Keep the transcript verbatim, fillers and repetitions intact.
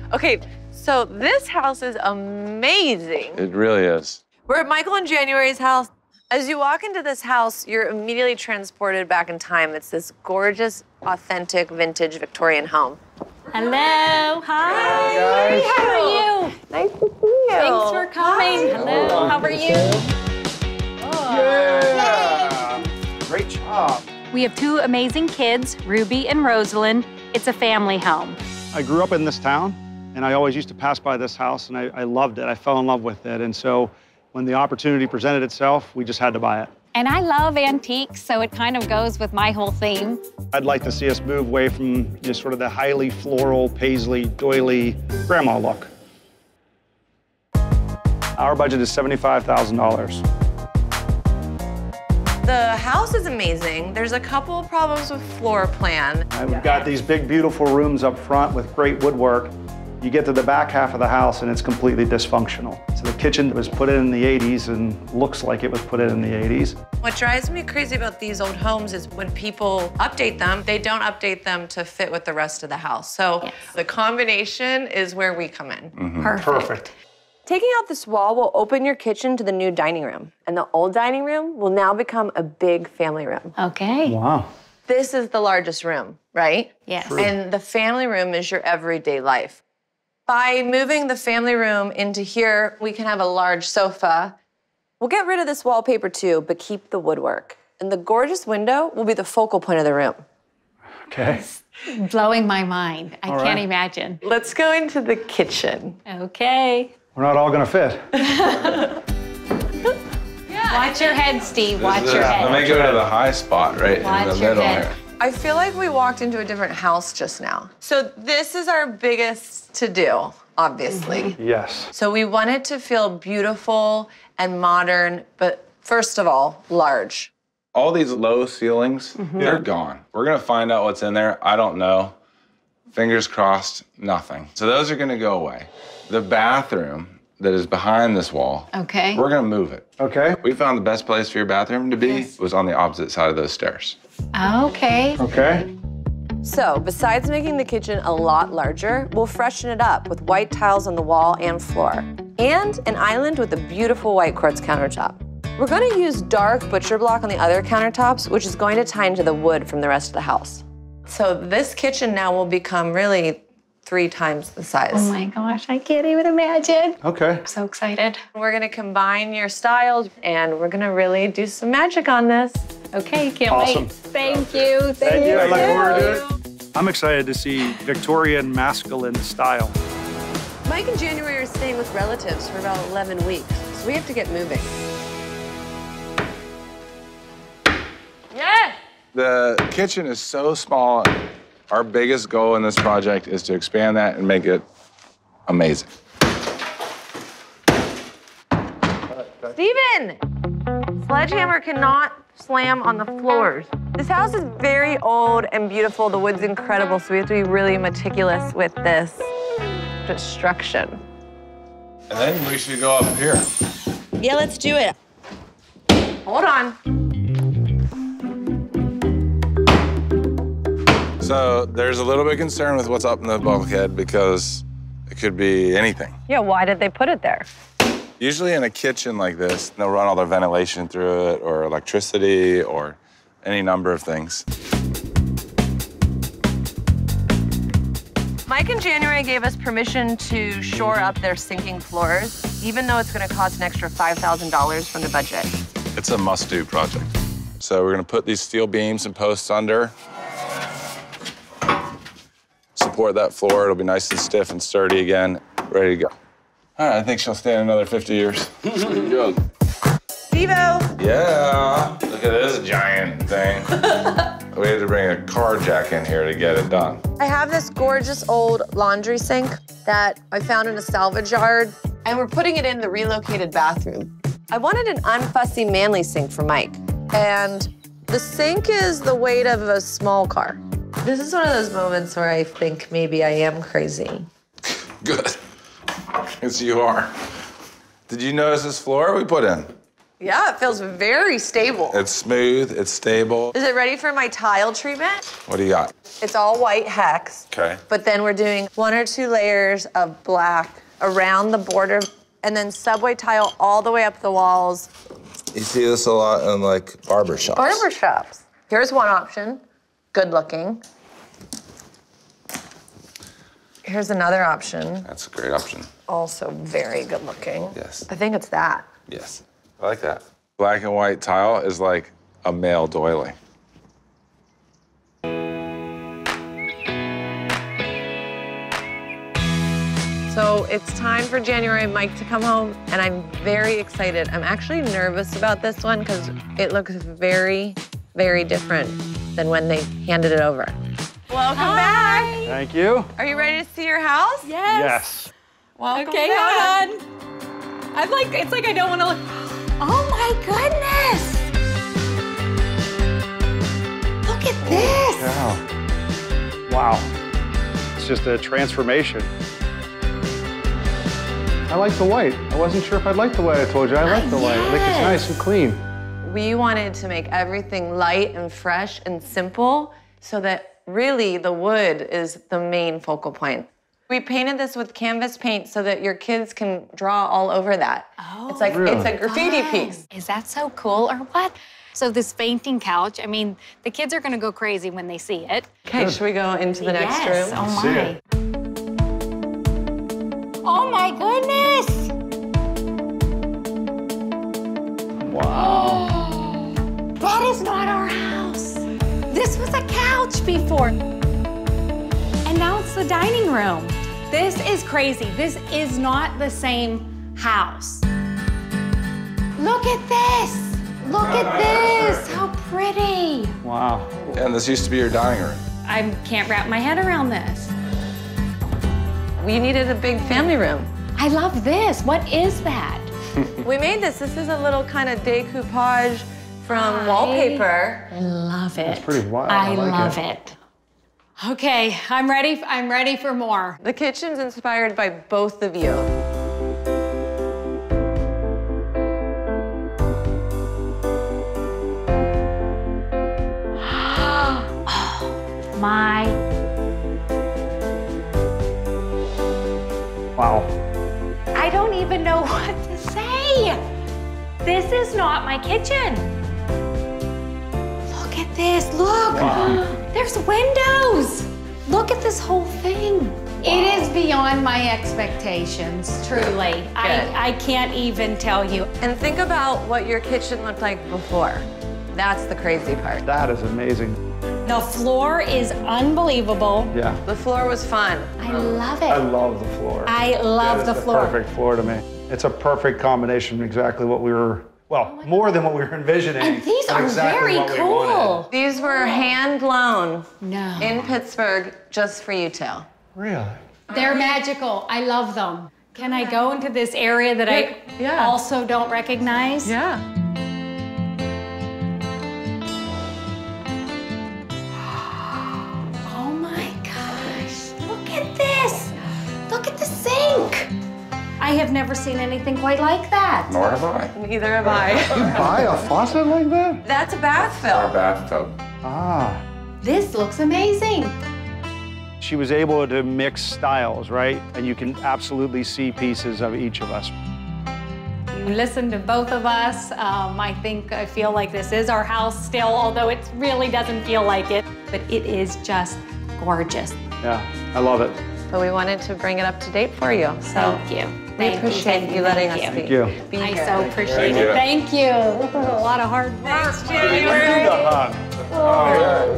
Okay, so this house is amazing. It really is. We're at Michael and January's house. As you walk into this house, you're immediately transported back in time. It's this gorgeous, authentic, vintage Victorian home. Hello, hi. Hi, guys. How are you? Nice to see you. Thanks for coming. Hi. Hello, how are you? Oh. Yeah! Great job. We have two amazing kids, Ruby and Rosalind. It's a family home. I grew up in this town, and I always used to pass by this house, and I, I loved it. I fell in love with it, and so when the opportunity presented itself, we just had to buy it. And I love antiques, so it kind of goes with my whole theme. I'd like to see us move away from you know, sort of the highly floral, paisley, doily grandma look. Our budget is seventy-five thousand dollars. The house is amazing. There's a couple of problems with floor plan. And we've got these big, beautiful rooms up front with great woodwork. You get to the back half of the house and it's completely dysfunctional. So the kitchen was put in in the eighties and looks like it was put in in the eighties. What drives me crazy about these old homes is when people update them, they don't update them to fit with the rest of the house. So yes. The combination is where we come in. Mm-hmm. Perfect. Perfect. Taking out this wall will open your kitchen to the new dining room. And the old dining room will now become a big family room. Okay. Wow. This is the largest room, right? Yes. True. And the family room is your everyday life. By moving the family room into here, we can have a large sofa. We'll get rid of this wallpaper too, but keep the woodwork. And the gorgeous window will be the focal point of the room. Okay. Blowing my mind. I All can't right. imagine. Let's go into the kitchen. Okay. We're not all gonna fit. Watch your head, Steve. Watch your Let head. me go to the high spot right Watch in the your middle head. here. I feel like we walked into a different house just now. So this is our biggest to-do, obviously. Mm-hmm. Yes. So we want it to feel beautiful and modern, but first of all, large. All these low ceilings, Mm-hmm. they're gone. We're gonna find out what's in there. I don't know. Fingers crossed, nothing. So those are gonna go away. The bathroom that is behind this wall, Okay. we're gonna move it. Okay. We found the best place for your bathroom to be Yes. was on the opposite side of those stairs. Okay. Okay. So besides making the kitchen a lot larger, we'll freshen it up with white tiles on the wall and floor, and an island with a beautiful white quartz countertop. We're gonna use dark butcher block on the other countertops, which is going to tie into the wood from the rest of the house. So this kitchen now will become really three times the size. Oh my gosh, I can't even imagine. Okay. I'm so excited. We're gonna combine your styles and we're gonna really do some magic on this. Okay, can't Awesome. wait. Thank you. Thank, Thank you. I look forward to it. I'm excited to see Victorian masculine style. Mike and January are staying with relatives for about eleven weeks, so we have to get moving. Yes! The kitchen is so small. Our biggest goal in this project is to expand that and make it amazing. Steven! Sledgehammer cannot slam on the floors. This house is very old and beautiful. The wood's incredible, so we have to be really meticulous with this destruction. And then we should go up here. Yeah, let's do it. Hold on. So there's a little bit of concern with what's up in the bulkhead because it could be anything. Yeah, why did they put it there? Usually in a kitchen like this, they'll run all their ventilation through it or electricity or any number of things. Mike and January gave us permission to shore up their sinking floors, even though it's gonna cost an extra five thousand dollars from the budget. It's a must-do project. So we're gonna put these steel beams and posts under, support that floor. It'll be nice and stiff and sturdy again, ready to go. All right, I think she'll stand another fifty years. Good. Stevo! Yeah, look at this giant thing. We had to bring a car jack in here to get it done. I have this gorgeous old laundry sink that I found in a salvage yard, and we're putting it in the relocated bathroom. I wanted an unfussy, manly sink for Mike, and the sink is the weight of a small car. This is one of those moments where I think maybe I am crazy. Good, because you are. Did you notice this floor we put in? Yeah, it feels very stable. It's smooth, it's stable. Is it ready for my tile treatment? What do you got? It's all white hex. Okay. But then we're doing one or two layers of black around the border, and then subway tile all the way up the walls. You see this a lot in like barber shops. Barber shops. Here's one option, good looking. Here's another option. That's a great option. Also very good looking. Yes. I think it's that. Yes. I like that. Black and white tile is like a male doily. So it's time for January and Mike to come home, and I'm very excited. I'm actually nervous about this one because it looks very, very different than when they handed it over. Welcome Hi. back. Thank you. Are you ready to see your house? Yes. Yes. Welcome Okay, back. hold on. I'm like, it's like I don't want to look. Oh my goodness! Look at this! Wow. Wow. It's just a transformation. I like the white. I wasn't sure if I'd like the white. I told you I like the white. I think it's nice and clean. We wanted to make everything light and fresh and simple so that really the wood is the main focal point. We painted this with canvas paint so that your kids can draw all over that. Oh, it's like, really? it's a graffiti fun. piece. Is that so cool or what? So this fainting couch, I mean, the kids are gonna go crazy when they see it. Okay, should we go into the next yes. room? Oh See my. it. Oh my goodness! Wow. That is not our house. This was a couch before. And now it's the dining room. This is crazy. This is not the same house. Look at this. Look at this. How pretty. Wow. And this used to be your dining room. I can't wrap my head around this. We needed a big family room. I love this. What is that? We made this. This is a little kind of decoupage from I wallpaper. Love it. That's pretty wild. I, I like love it. it. Okay, I'm ready. I'm ready for more. The kitchen's inspired by both of you. Oh, my. Wow. I don't even know what to say. This is not my kitchen. Look at this, look. Wow. There's windows. Look at this whole thing. It is beyond my expectations, truly. I, I can't even tell you. And think about what your kitchen looked like before. That's the crazy part. That is amazing. The floor is unbelievable. Yeah. The floor was fun. I love it. I love the floor. I love That the is floor. perfect floor to me. It's a perfect combination, exactly what we were, well, more than what we were envisioning. And these but are exactly very what we cool. wanted. These were hand blown No. in Pittsburgh just for you two. Really? They're magical. I love them. Can I go into this area that I Yeah. also don't recognize? Yeah. Oh my gosh. Look at this. Look at the sink. I have never seen anything quite like that. Nor have I. Neither have I. Buy a faucet like that? That's a bath Our fill. bathtub. Ah. This looks amazing. She was able to mix styles, right? And you can absolutely see pieces of each of us. You listen to both of us. Um, I think I feel like this is our house still, although it really doesn't feel like it. But it is just gorgeous. Yeah, I love it. But we wanted to bring it up to date for you. So Thank you. we Thank you, appreciate thank you letting thank us you. be, Thank you. be I here. so appreciate Thank it. you. Thank you. A lot of hard work. Give me the hug. Oh, yeah.